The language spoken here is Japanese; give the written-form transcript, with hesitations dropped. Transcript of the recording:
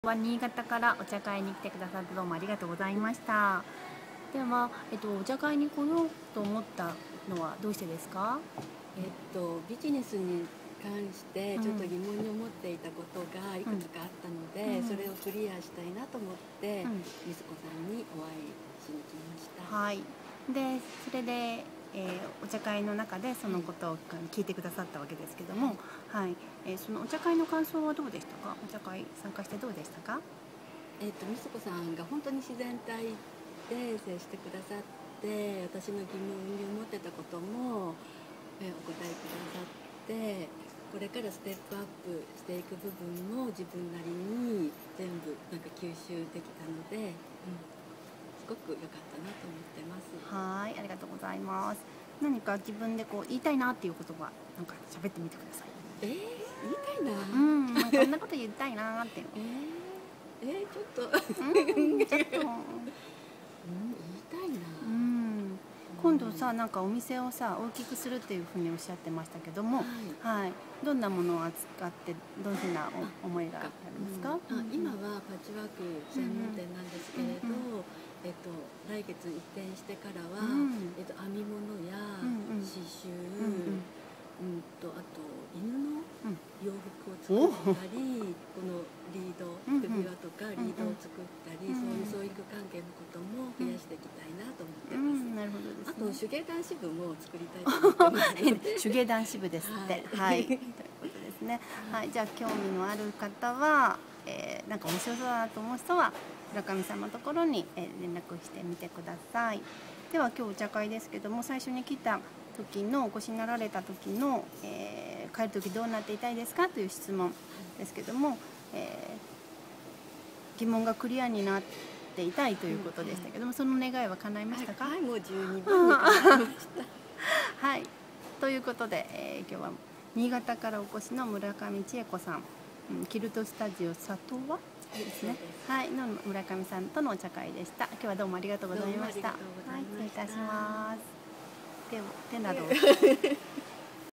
は新潟からお茶会に来てくださってどうもありがとうございました。では、お茶会に来ようと思ったのはどうしてですか？ ビジネスに関してちょっと疑問に思っていたことがいくつかあったので、それをクリアしたいなと思って、みずこさんにお会いしに来ました。 はい。で、それで、お茶会の中でそのことを聞いてくださったわけですけども、はい。そのお茶会の感想はどうでしたか？お茶会参加してどうでしたか？ みずこさんが本当に自然体で接してくださって、私の疑問に思ってたことも、お答えくださって、これからステップアップしていく部分も自分なりに全部なんか吸収できたので、すごく良かったなと思ってます。 はい、ありがとうございます。何か自分でこう言いたいなっていうことはなんか喋ってみてください。 言いたいな。 なんかこんなこと言いたいなっていう。 ちょっとちょっと言いたいな。 今度さ、なんかお店をさ大きくするっていうふうにおっしゃってましたけども、はい、どんなものを扱ってどんな思いがあるんですか？ 今はパッチワーク専門店なんですけれど、来月移転してからは、編み物や刺繍、あと犬の洋服を作ったり、このリード、首輪とかリードを作ったり、そういう関係のことも増やしていきたいなと思ってます。 なるほどですね。 あと手芸男子部も作りたいと思ってます。 手芸男子部ですって。はい。ということですね。はい。じゃあ興味のある方は、なんか面白そうだなと思う人は村上さんのところに、連絡してみてください。では今日お茶会ですけども、最初に来た時のお越しになられた時の、帰る時どうなっていたいですかという質問ですけども、疑問がクリアになっていたいということでしたけども、その願いは叶いましたか？ はい、もう十二分に叶いました。 はい、ということで、今日は新潟からお越しの村上千恵子さん、キルトスタジオ里和ですね。はい、の村上さんとのお茶会でした。今日はどうもありがとうございました。はい、失礼いたします。手などを